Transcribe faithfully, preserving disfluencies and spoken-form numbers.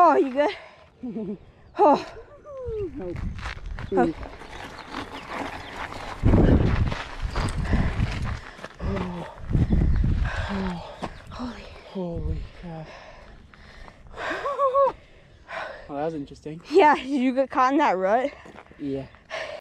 Oh, you good? Oh. Okay. Oh. Holy. Holy crap. Well, that was interesting. Yeah, did you get caught in that rut? Yeah.